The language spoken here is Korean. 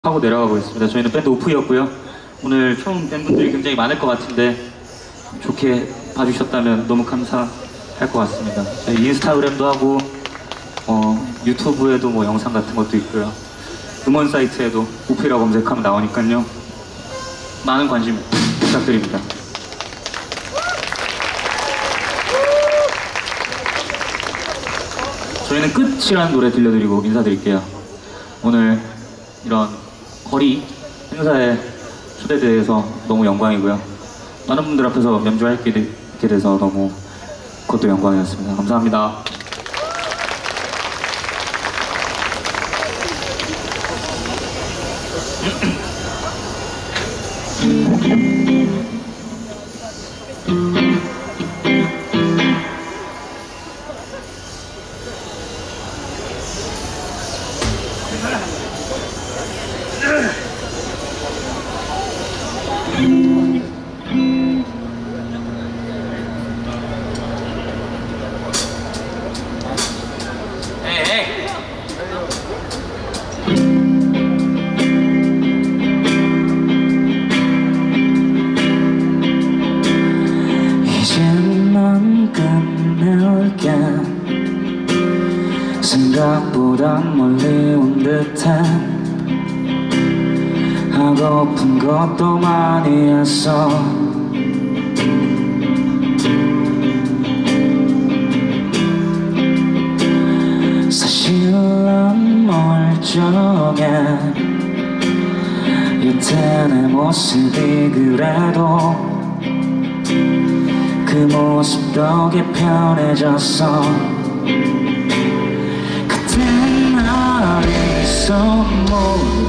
하고 내려가고 있습니다. 저희는 밴드 오프였고요. 오늘 총 팬분들이 굉장히 많을 것 같은데 좋게 봐주셨다면 너무 감사할 것 같습니다. 저희 인스타그램도 하고 유튜브에도 뭐 영상 같은 것도 있고요. 음원 사이트에도 오프라고 검색하면 나오니까요. 많은 관심 부탁드립니다. 저희는 끝이라는 노래 들려드리고 인사드릴게요. 오늘 이런 거리 행사에 초대돼서 너무 영광이고요. 많은 분들 앞에서 연주할 수 있게 돼서 너무 그것도 영광이었습니다. 감사합니다. 생각보다 멀리 온 듯한 하고픈 것도 많이 했어. 사실은 멀쩡해. 여태 내 모습이 그래도 그 모습 덕에 편해졌어. 그땐 날 있어 몰라.